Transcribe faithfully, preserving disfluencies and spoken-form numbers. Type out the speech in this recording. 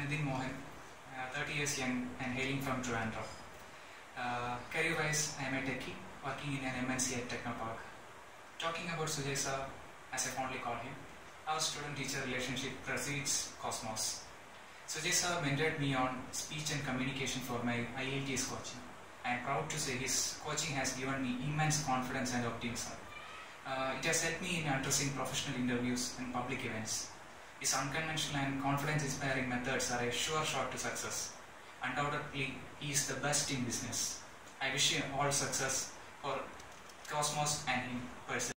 Nithin Mohan, uh, thirty years young and hailing from Trivandrum. Uh, Career-wise, I am a techie working in an M N C at Technopark. Talking about Sujay sir, as I fondly call him, our student-teacher relationship precedes Cosmos. Sujay sir mentored me on speech and communication for my I E L T S coaching. I am proud to say his coaching has given me immense confidence and optimism. Uh, it has helped me in addressing professional interviews and public events. His unconventional and confidence-inspiring methods are a sure shot to success. Undoubtedly, he is the best in business. I wish him all success for Cosmos and him personally.